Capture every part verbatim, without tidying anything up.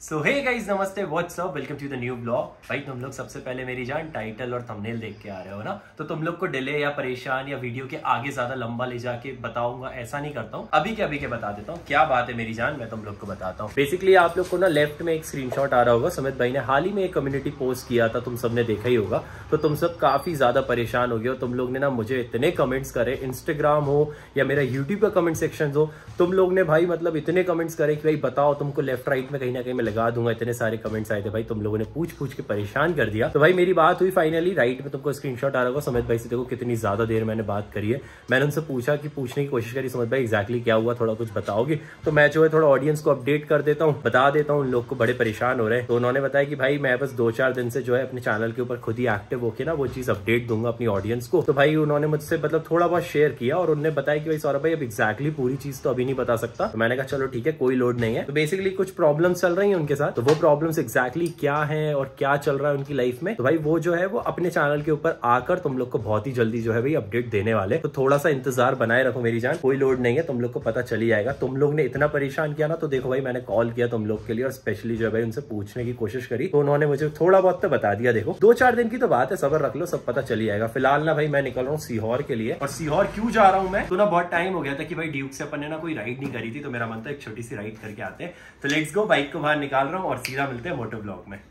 सो hey guys, नमस्ते, what's up, welcome to the new blog. भाई तुम लोग सबसे पहले मेरी जान टाइटल और थंबनेल देख के आ रहे हो ना, तो तुम लोग को डिले या परेशान या वीडियो के आगे ज्यादा लंबा ले जाके बताऊंगा ऐसा नहीं करता हूँ। अभी के अभी के बता देता हूँ क्या बात है मेरी जान, मैं तुम लोग को बताता हूँ। बेसिकली आप लोग को ना लेफ्ट में एक स्क्रीनशॉट आ रहा होगा, सुमित भाई ने हाल ही में एक कम्युनिटी पोस्ट किया था, तुम सबने देखा ही होगा। तो तुम सब काफी ज्यादा परेशान हो गए हो। तुम लोग ने ना मुझे इतने कमेंट्स करे, इंस्टाग्राम हो या मेरा यूट्यूब का कमेंट सेक्शन हो, तुम लोग ने भाई मतलब इतने कमेंट्स करे कि भाई बताओ तुमको लेफ्ट राइट में कहीं ना कहीं मैं लगा दूंगा। इतने सारे कमेंट्स आए थे भाई, तुम लोगों ने पूछ पूछ के परेशान कर दिया। तो भाई मेरी बात हुई फाइनली, राइट में तुमको स्क्रीनशॉट आ रहा होगा। सुमित भाई से देखो कितनी ज्यादा देर मैंने बात करी है। मैंने उनसे पूछा कि पूछने की कोशिश करी, सुमित भाई एग्जैक्टली क्या हुआ, थोड़ा कुछ बताओगे। तो मैं जो है थोड़ा ऑडियंस को अपडेट कर देता हूँ, बता देता हूँ। उन लोग को बड़े परेशान हो रहे हैं। तो उन्होंने बताया कि भाई मैं बस दो चार दिन से जो है अपने चैनल के ऊपर खुद ही एक्टिव होकर ना वो चीज अपडेट दूंगा अपनी ऑडियंस को। तो भाई उन्होंने मुझसे मतलब थोड़ा बहुत शेयर किया और उन्होंने बताया कि भाई सौरभ भाई अब एग्जैक्टली पूरी चीज तो अभी नहीं बता सकता। तो मैंने कहा चलो ठीक है, कोई लोड नहीं है। तो बेसिकली कुछ प्रॉब्लम्स चल रही हैं उनके साथ, तो वो प्रॉब्लम्स एग्जैक्टली क्या है और क्या चल रहा है उनकी लाइफ में, तो भाई वो जो है वो अपने चैनल के ऊपर आकर तुम लोग को बहुत ही जल्दी जो है भाई अपडेट देने वाले। तो थोड़ा सा इंतजार बनाए रखो मेरी जान, कोई लोड नहीं है, तुम लोग को पता चली जाएगा। तुम लोग ने इतना परेशान किया ना, तो देखो भाई मैंने कॉल किया तुम लोग के लिए और स्पेशली जो है भाई उनसे पूछने की कोशिश करी, तो उन्होंने मुझे थोड़ा बहुत तो बता दिया। देखो दो चार दिन की तो बात है, सब्र रख लो, सब पता चली जाएगा। फिलहाल ना भाई मैं निकल रहा हूँ सीहोर के लिए। और सीहोर क्यों जा रहा हूँ मैं, तो ना बहुत टाइम हो गया था कि भाई ड्यूक से अपन ने ना कोई राइड नहीं करी थी, तो मेरा मन था एक छोटी सी राइड करके आते हैं। तो लेट्स गो, बाइक को बाहर निकाल रहा हूँ और सीधा मिलते हैं मोटो ब्लॉग में।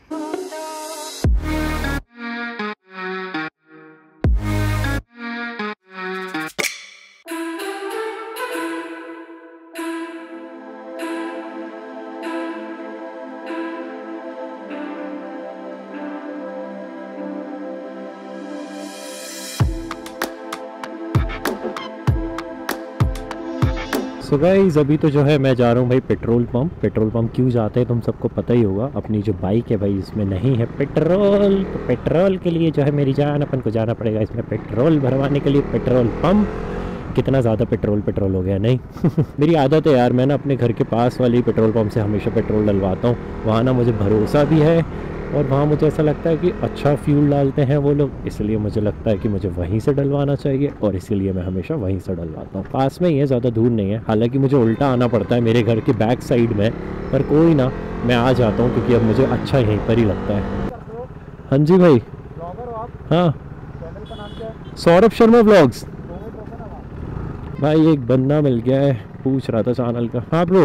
सो गाइस अभी तो जो है मैं जा रहा हूँ भाई पेट्रोल पंप। पेट्रोल पंप क्यों जाते हैं तुम सबको पता ही होगा, अपनी जो बाइक है भाई इसमें नहीं है पेट्रोल, तो पेट्रोल के लिए जो है मेरी जान अपन को जाना पड़ेगा इसमें पेट्रोल भरवाने के लिए पेट्रोल पंप। कितना ज़्यादा पेट्रोल पेट्रोल हो गया नहीं मेरी आदत है यार, मैं ना अपने घर के पास वाली पेट्रोल पंप से हमेशा पेट्रोल डलवाता हूँ। वहाँ ना मुझे भरोसा भी है और वहाँ मुझे ऐसा लगता है कि अच्छा फ्यूल डालते हैं वो लोग, इसलिए मुझे लगता है कि मुझे वहीं से डलवाना चाहिए और इसीलिए मैं हमेशा वहीं से डलवाता हूँ। पास में ही है, ज़्यादा दूर नहीं है। हालांकि मुझे उल्टा आना पड़ता है मेरे घर के बैक साइड में, पर कोई ना, मैं आ जाता हूँ क्योंकि अब मुझे अच्छा यहीं पर ही लगता है। हाँ जी भाई। हाँ, सौरभ शर्मा व्लॉग्स। भाई एक बंदा मिल गया है, पूछ रहा था चैनल का। हाँ ब्रो,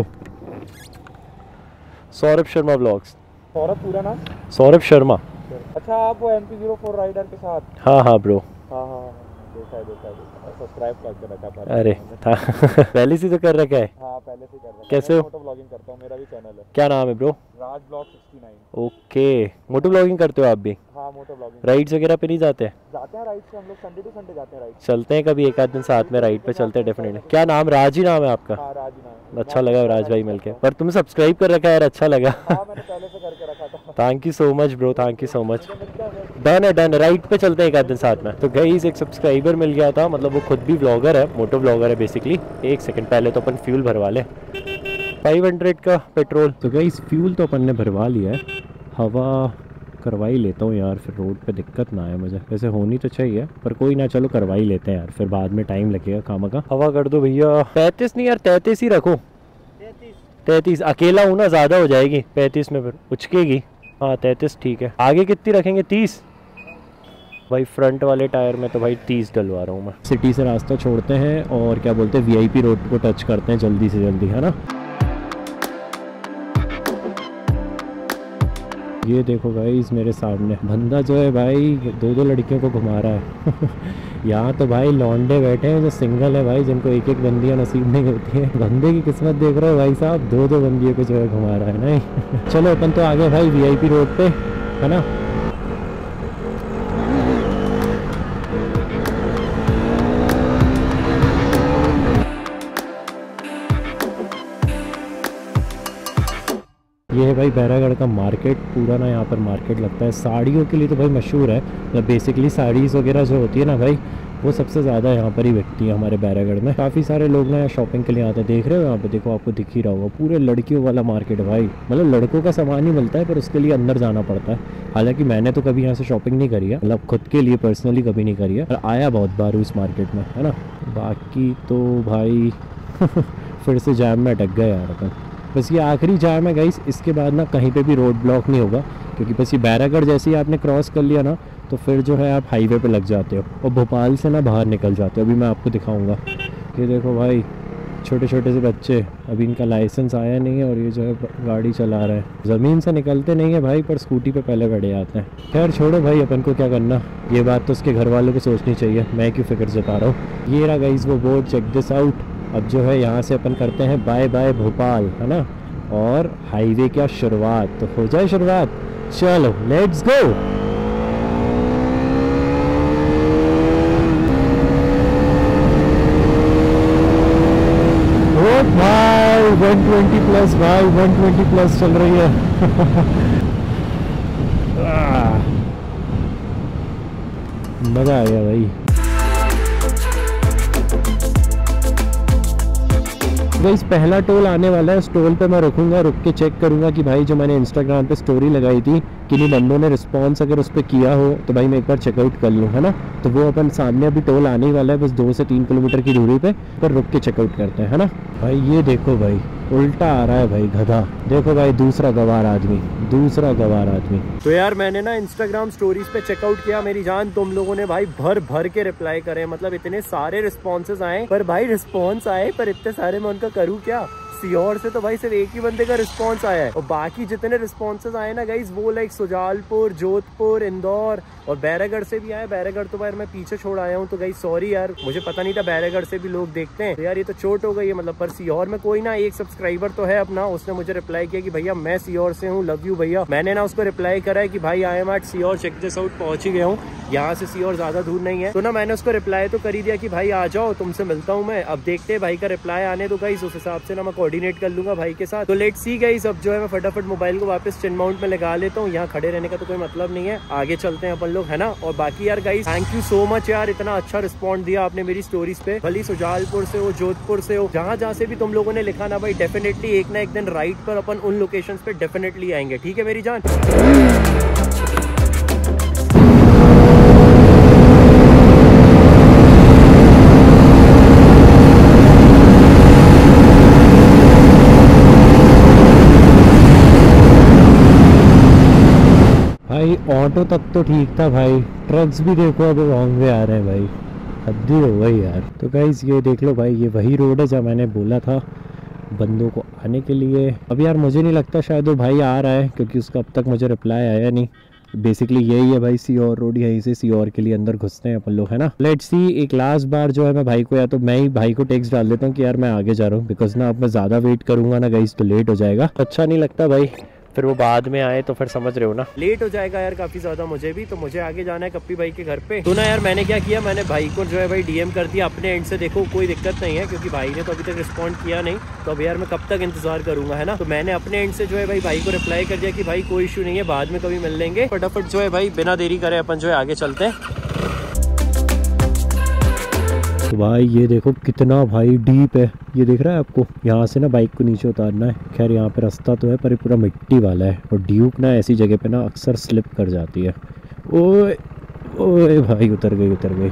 सौरभ शर्मा व्लॉग्स। सौरभ पूरा नाम? सौरभ शर्मा। अच्छा, आप वो M P zero four rider के साथ? हाँ हाँ ब्रो। हाँ हाँ देखा है देखा है, सब्सक्राइब करके रखा था। अरे था पहले से तो कर रखा है। हाँ पहले से कर रखा है। कैसे हो? मोटो ब्लॉगिंग करता हूँ, मेरा भी चैनल है। क्या नाम है bro? Raj blog sixty nine. Okay, moto blogging करते हो आप भी? हाँ मोटो ब्लॉगिंग। राइड्स वगैरह पे नहीं जाते? जाते हैं राइड से, हम लोग संडे टू संडे जाते हैं राइड। चलते हैं कभी एक आध दिन साथ में राइड पे, चलते हैं डेफिनेटली। क्या नाम? राज ही नाम है आपका? हाँ राज नाम। अच्छा लगा राज भाई मिलके, पर तुम सब्सक्राइब कर रखा है यार, अच्छा लगा। हाँ मैंने पहले से करके रखा था। Thank you so much bro, thank you so much. Done है डन, राइड पे चलते हैं एक आध दिन साथ में। तो गाइस एक सब्सक्राइबर मिल गया था, मतलब वो खुद भी ब्लॉगर है, मोटो ब्लॉगर है बेसिकली। एक सेकंड पहले तो अपन फ्यूल भरवा ले, फाइव हंड्रेड का पेट्रोल। तो गाइस फ्यूल तो अपन ने भरवा लिया है, हवा करवा ही लेता हूँ यार, फिर रोड पे दिक्कत ना आए मुझे। वैसे होनी तो चाहिए पर कोई ना, चलो करवा ही लेते हैं यार, फिर बाद में टाइम लगेगा काम का। हवा कर दो भैया। पैंतीस नहीं यार, तैंतीस ही रखो। तैंतीस अकेला हूँ ना, ज़्यादा हो जाएगी पैंतीस में, फिर उचकेगी। हाँ तैंतीस ठीक है। आगे कितनी रखेंगे? तीस। भाई फ्रंट वाले टायर में तो भाई तीस डलवा रहा हूँ मैं। सिटी से रास्ता छोड़ते हैं और क्या बोलते हैं वी आई पी रोड को टच करते हैं जल्दी से जल्दी, है ना। ये देखो गाइस मेरे सामने बंदा जो है भाई दो दो लड़कियों को घुमा रहा है यहाँ तो भाई लौंडे बैठे हैं जो सिंगल है भाई, जिनको एक एक बंदियाँ नसीब नहीं होती है। बंदे की किस्मत देख रहे हो भाई साहब, दो दो बंदियों को जो है घुमा रहा है। नहीं चलो अपन तो आगे भाई वी आई पी रोड पे, है ना। ये है भाई बैरागढ़ का मार्केट, पूरा ना यहाँ पर मार्केट लगता है। साड़ियों के लिए तो भाई मशहूर है, मतलब बेसिकली साड़ीज़ वगैरह जो होती है ना भाई, वो सबसे ज़्यादा यहाँ पर ही बिकती है हमारे बैरागढ़ में। काफ़ी सारे लोग ना यहाँ शॉपिंग के लिए आते हैं, देख रहे हो यहाँ पे, देखो आपको दिख ही रहा होगा, पूरे लड़कियों वाला मार्केट भाई। मतलब लड़कों का सामान ही मिलता है पर उसके लिए अंदर जाना पड़ता है। हालांकि मैंने तो कभी यहाँ से शॉपिंग नहीं करी है, मतलब खुद के लिए पर्सनली कभी नहीं करी है, पर आया बहुत बार हूँ इस मार्केट में, है ना। बाकी तो भाई फिर से जैम में अटक गए यार अपन। बस ये आखिरी जाम है गाइस, इसके बाद ना कहीं पे भी रोड ब्लॉक नहीं होगा, क्योंकि बस ये बैरागढ़ जैसे ही आपने क्रॉस कर लिया ना तो फिर जो है आप हाईवे पे लग जाते हो और भोपाल से ना बाहर निकल जाते हो। अभी मैं आपको दिखाऊंगा। ये देखो भाई, छोटे छोटे से बच्चे, अभी इनका लाइसेंस आया नहीं है और ये जो है गाड़ी चला रहा है। ज़मीन से निकलते नहीं है भाई, पर स्कूटी पे पहले बैठे आते हैं। खैर छोड़ो भाई, अपन को क्या करना, ये बात तो उसके घर वालों को सोचनी चाहिए, मैं क्यों फिक्र जता रहा हूँ। ये रहा गाइस वो बोर्ड, चेक दिस आउट। अब जो है यहाँ से अपन करते हैं बाय बाय भोपाल, है ना, और हाईवे क्या शुरुआत, तो हो जाए शुरुआत। चलो लेट्स गो। भाई वन ट्वेंटी प्लस, भाई वन ट्वेंटी प्लस चल रही है। मजा आ गया भाई। गाइस पहला टोल आने वाला है, उस टोल पे मैं रुकूंगा, रुक के चेक करूंगा कि भाई जो मैंने इंस्टाग्राम पे स्टोरी लगाई थी किन्हीं बंदों ने रिस्पॉन्स अगर उस पर किया हो तो भाई मैं एक बार चेकआउट कर लूँ, है ना। तो वो अपन सामने अभी टोल आने ही वाला है, बस दो से तीन किलोमीटर की दूरी पे, पर रुक के चेकआउट करते हैं, है ना। भाई ये देखो भाई, उल्टा आ रहा है भाई गधा। देखो भाई दूसरा गवार आदमी, दूसरा गवार आदमी। तो यार मैंने ना इंस्टाग्राम स्टोरीज पे चेकआउट किया मेरी जान, तुम लोगों ने भाई भर भर के रिप्लाई करे, मतलब इतने सारे रिस्पॉन्सेज आए, पर भाई रिस्पॉन्स आए पर इतने सारे मैं उनका करूँ क्या। सीहोर से तो भाई सिर्फ एक ही बंदे का रिस्पॉन्स आया है और बाकी जितने रिस्पॉन्सेज आए ना गाइज वो लाइक सुजालपुर, जोधपुर, इंदौर और बैरागढ़ से भी आया। बैरागढ़ तो यार मैं पीछे छोड़ आया हूँ, तो गाइज सॉरी यार, मुझे पता नहीं था बैरागढ़ से भी लोग देखते हैं, तो यार ये तो चोट हो गई है मतलब। पर सीहोर में कोई ना एक सब्सक्राइबर तो है अपना, उसने मुझे रिप्लाई किया कि भैया मैं सीहोर से हूँ, लव यू भैया। मैंने ना उसको रिप्लाई करा है कि भाई I am at Sehore, check this out, पहुंच ही गया हूँ, यहाँ से सीहोर ज्यादा दूर नहीं है। तो ना मैंने उसको रिप्लाई तो कर ही दिया कि भाई आ जाओ, तुमसे मिलता हूँ मैं। अब देखते हैं भाई का रिप्लाई आने तो गाइज, उस हिसाब से ना मैं कोऑर्डिनेट कर लूंगा भाई के साथ। तो लेट्स सी गाइस, अब जो है मैं फटाफट मोबाइल को वापस चिन माउंट में लगा लेता हूँ, यहाँ खड़े रहने का तो कोई मतलब नहीं है, आगे चलते हैं अपन लोग, है ना। और बाकी यार guys thank you so much यार, इतना अच्छा रिस्पॉन्ड दिया आपने मेरी स्टोरीज पे, भली सुजालपुर से हो, जोधपुर से हो, जहाँ जहाँ से भी तुम लोगों ने लिखा ना भाई, डेफिनेटली एक ना एक दिन राइड पर अपन उन लोकेशंस पे डेफिनेटली आएंगे, ठीक है मेरी जान। भाई ऑटो तक तो ठीक था भाई, ट्रक्स भी देखो अब रॉन्ग वे आ रहे हैं भाई, हद्दी हो गई यार। तो गाइस ये देख लो भाई, ये वही रोड है जहाँ मैंने बोला था बंदों को आने के लिए। अब यार मुझे नहीं लगता शायद वो भाई आ रहा है, क्योंकि उसका अब तक मुझे रिप्लाई आया नहीं। बेसिकली यही है भाई सीहोर रोड, यहीं से सीहोर के लिए अंदर घुसते हैं अपन लोग, है ना। लेट्स सी, एक लास्ट बार जो है मैं भाई को, या तो मैं ही भाई को टेक्स्ट डाल देता हूँ कि यार मैं आगे जा रहा हूँ, बिकॉज ना अब मैं ज़्यादा वेट करूँगा ना गाइस तो लेट हो जाएगा, अच्छा नहीं लगता भाई, फिर वो बाद में आए तो फिर समझ रहे हो ना, लेट हो जाएगा यार काफी ज्यादा मुझे भी। तो मुझे आगे जाना है कप्पी भाई के घर पे। तो ना यार मैंने क्या किया, मैंने भाई को जो है भाई डीएम कर दिया अपने एंड से, देखो कोई दिक्कत नहीं है क्योंकि भाई ने तो अभी तक रिस्पॉन्ड किया नहीं, तो अब यार मैं कब तक इंतजार करूंगा, है ना। तो मैंने अपने एंड से जो है भाई भाई को रिप्लाई कर दिया कि भाई कोई इशू नहीं है, बाद में कभी मिल लेंगे। फटाफट जो है भाई बिना देरी करे अपन जो है आगे चलते हैं। तो भाई ये देखो कितना भाई डीप है, ये दिख रहा है आपको, यहाँ से ना बाइक को नीचे उतारना है। खैर यहाँ पे रास्ता तो है पर ये पूरा मिट्टी वाला है, और ड्यूक ना ऐसी जगह पे ना अक्सर स्लिप कर जाती है। ओए ओए भाई उतर गई उतर गई।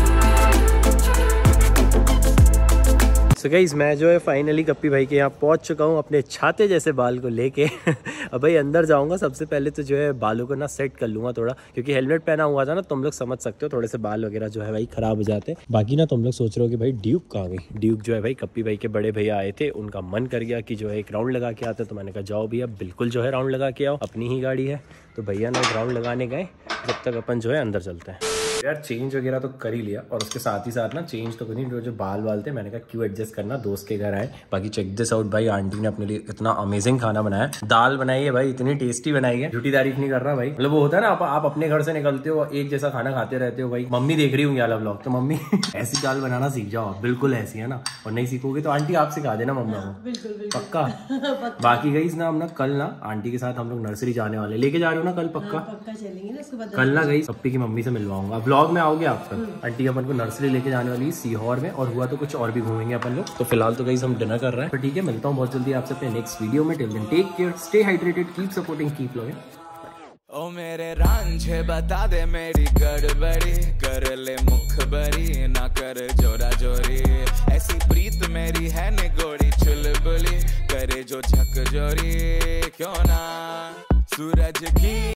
सो so गाइस मैं जो है फाइनली कप्पी भाई के यहाँ पहुँच चुका हूँ अपने छाते जैसे बाल को लेके। अब भाई अंदर जाऊँगा, सबसे पहले तो जो है बालों को ना सेट कर लूँगा थोड़ा, क्योंकि हेलमेट पहना हुआ था ना, तुम लोग समझ सकते हो थोड़े से बाल वगैरह जो है भाई ख़राब हो जाते हैं। बाकी ना तुम लोग सोच रहे हो कि भाई ड्यूक कहाँ गई। ड्यूक जो है भाई कप्पी भाई के बड़े भैया आए थे, उनका मन कर गया कि जो है एक राउंड लगा के आते, तो मैंने कहा जाओ भैया बिल्कुल जो है राउंड लगा के आओ, अपनी ही गाड़ी है। तो भैया ना एक राउंड लगाने गए, जब तक अपन जो है अंदर चलते हैं। यार चेंज वगैरह तो कर ही लिया, और उसके साथ ही साथ ना चेंज तो करी, जो बाल वाल थे मैंने कहा क्यों एडजस्ट करना, दोस्त के घर आए। बाकी चेक दिस आउट भाई, आंटी ने अपने लिए इतना अमेजिंग खाना बनाया, दाल बनाई है भाई, इतनी टेस्टी बनाई है, झूठी तारीफ नहीं कर रहा भाई। मतलब वो होता है ना, आप, आप अपने घर से निकलते हो एक जैसा खाना खाते रहते हो भाई। मम्मी देख रही होंगी वाला व्लॉग, तो मम्मी ऐसी दाल बनाना सीख जाओ, बिल्कुल ऐसी है ना, और नहीं सीखोगे तो आंटी आप सिखा देना मम्मा को, पक्का। बाकी गई ना हम ना कल ना आंटी के साथ हम लोग नर्सरी जाने वाले, लेके जा रहे हो ना कल, पक्का कल ना गई पप्पी की मम्मी से मिलवाऊंगा, व्लॉग में आओगे आप। आंटी अपन को नर्सरी लेके जाने वाली सीहोर में, और हुआ तो कुछ और भी घूमेंगे अपन लोग। तो फिलहाल तो गाइस हम डिनर कर रहे हैं, पर ठीक है मिलता हूँ बहुत जल्दी आपसे अपने नेक्स्ट वीडियो में। Till then take care, stay hydrated, keep supporting, keep loving. ओ मेरे रांझे बता दे मेरी गड़बड़ी, कर ले मुखबरी ना कर जोरा जोरी, ऐसी प्रीत मेरी है निगोड़ी चुलबुली। करे जो झकझोरी क्यों ना सूरज की